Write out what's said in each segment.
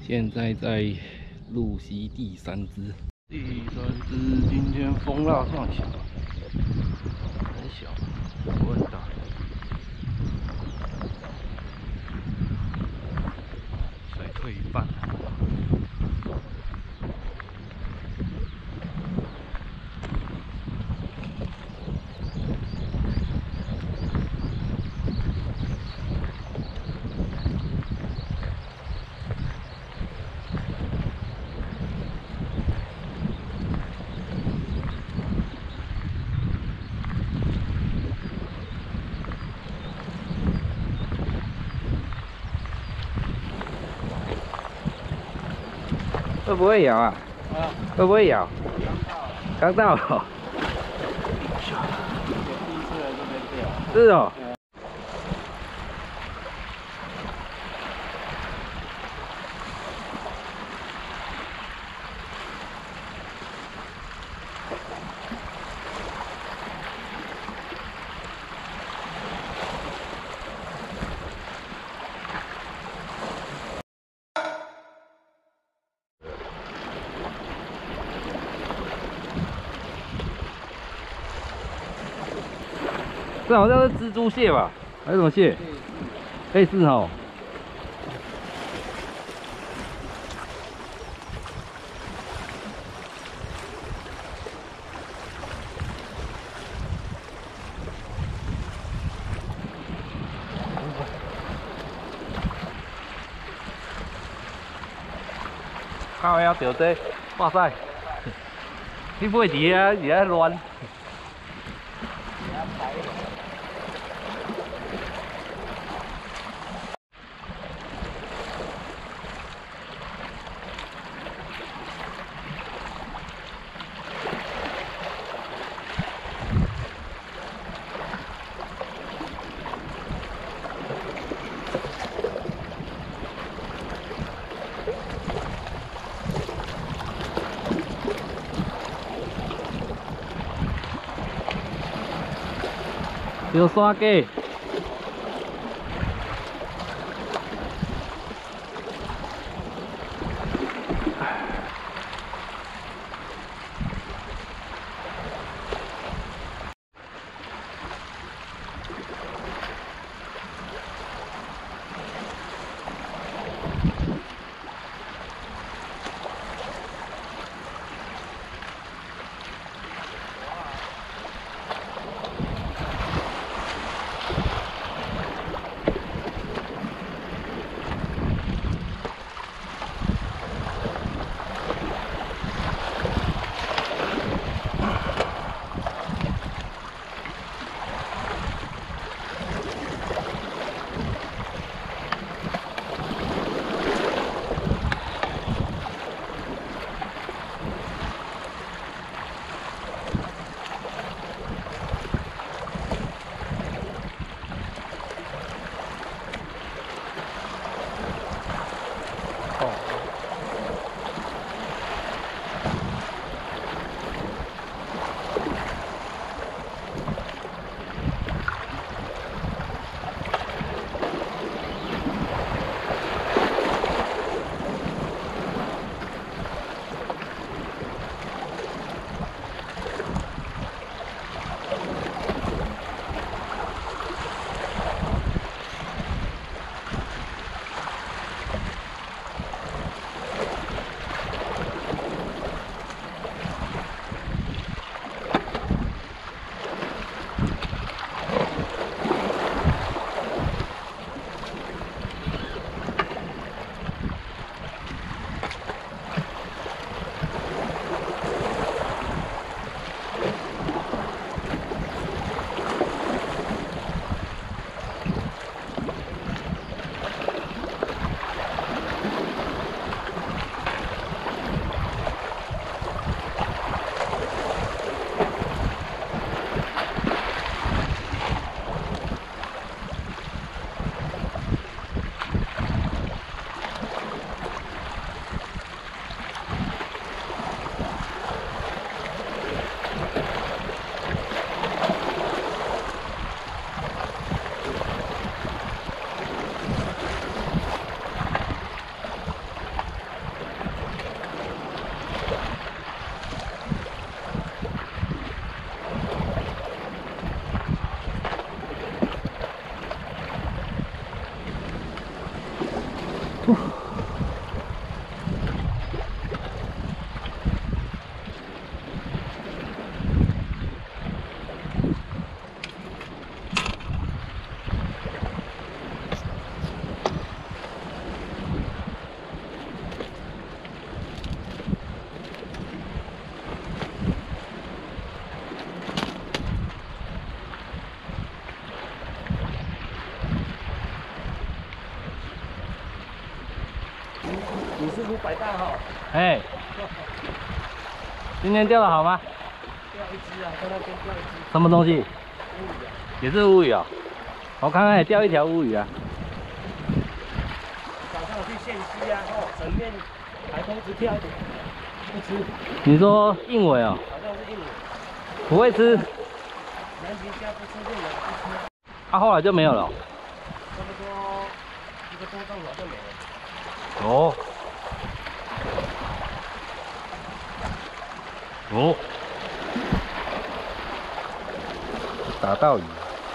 现在在露西第3只，今天风浪上小，很小，不很大。水退一半。 会不会咬啊？会不会咬？刚到。第一次来这边钓。是哦。这好像是蜘蛛蟹吧？还是什么蟹？类似哦。靠呀，钓这，哇塞！你不会伫遐乱？ 钓山鸡。 李师傅摆大好。 哎，今天钓的好吗？ 钓一只啊，在那边钓一只。 什么东西？ 乌鱼啊。 也是乌鱼啊、我刚刚也钓一条乌鱼啊。 早上去线溪啊，哦，整面海风直跳，不吃。 你说硬尾啊、 好像是硬尾。 不会吃。 南极虾不吃硬尾，不吃。 后来就没有了。 差不多1个多钟头就没了。 哦。哦。打到鱼。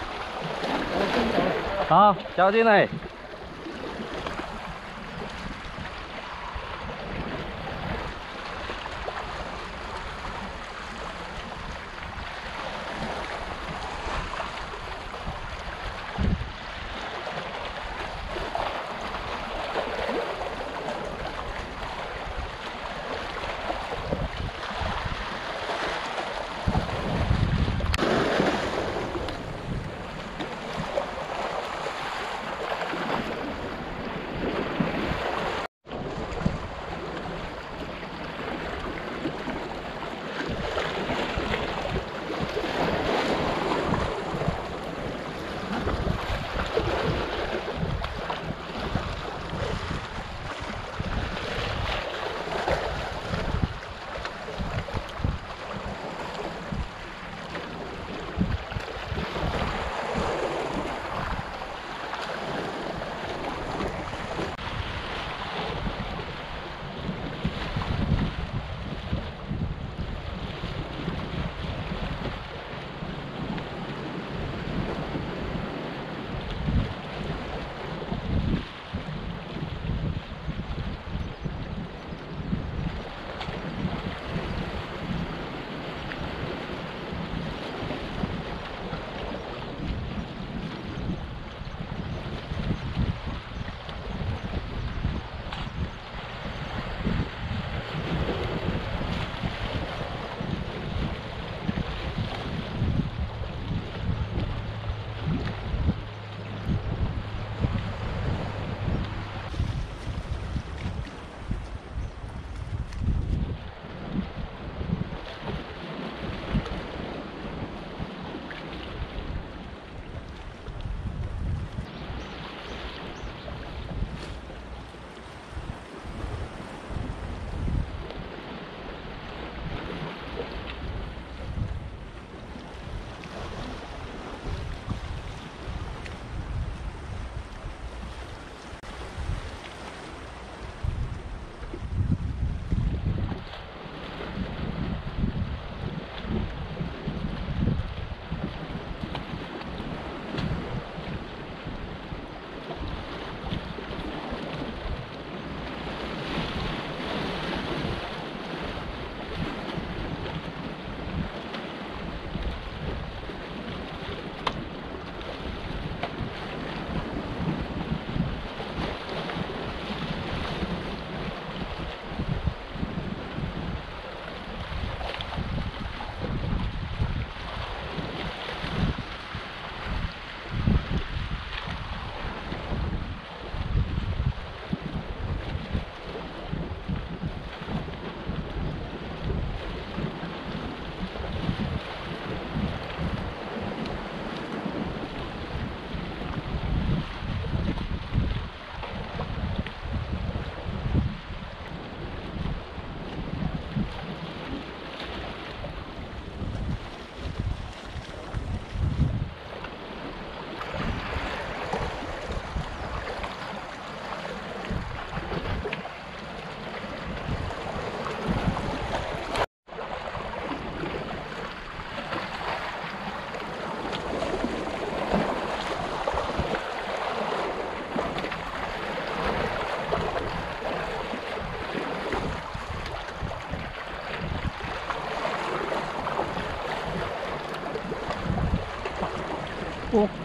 好，交进来。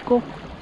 go。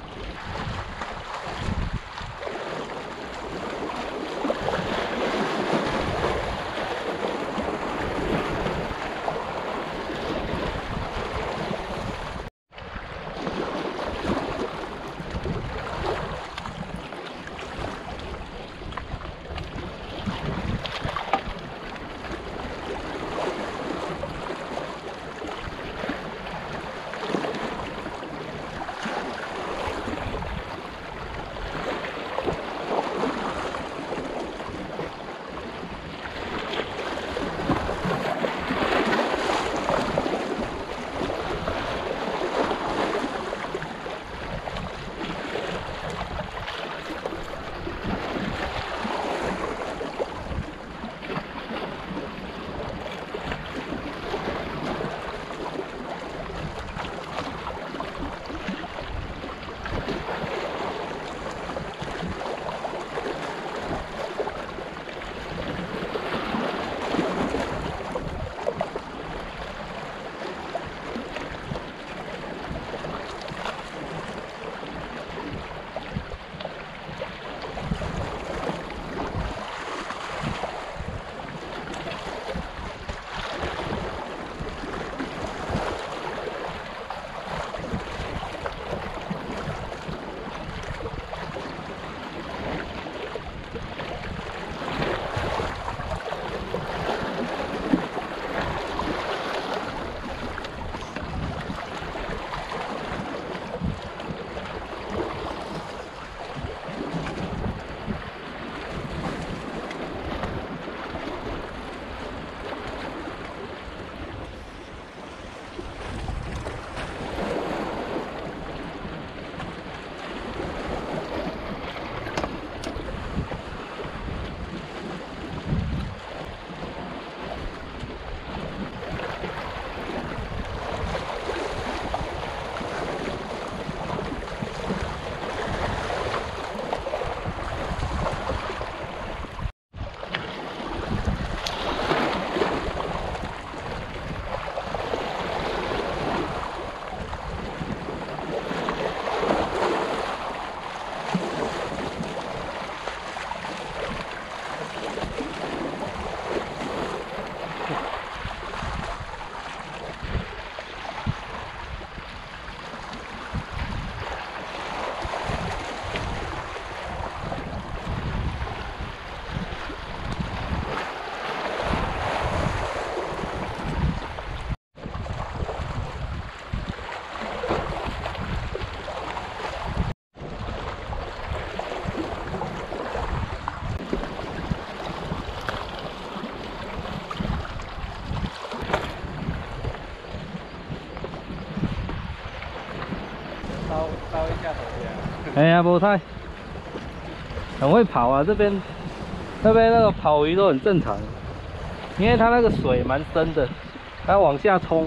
烧一下头呀。 哎呀，不太，很会跑啊，这边那个跑鱼都很正常，因为它那个水蛮深的，它往下冲。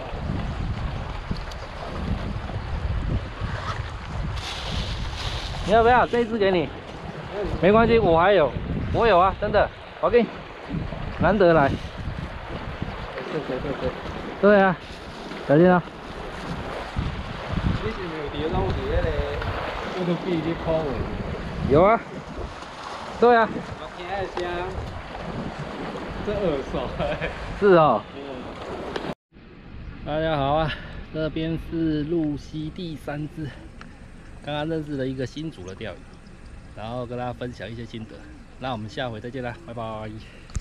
你要不要？这一只给你，没关系，我还有，我有啊，真的，我给你，难得来。对啊，小心啊！ 你是没有钓到伫迄个乌头比咧抛的？ 有啊，对啊。 我听的声，这耳熟哎。 是哦。大家好啊，这边是鹿溪第3支，刚刚认识了一个新组的钓鱼，然后跟大家分享一些心得。那我们下回再见啦，拜拜。